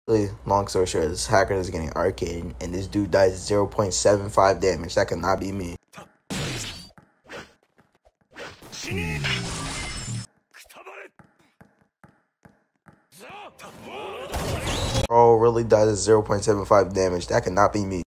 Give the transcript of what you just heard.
Really, long story short, this hacker is getting arcade, and this dude dies 0.75 damage. That cannot be me. Bro really dies at 0.75 damage. That cannot be me.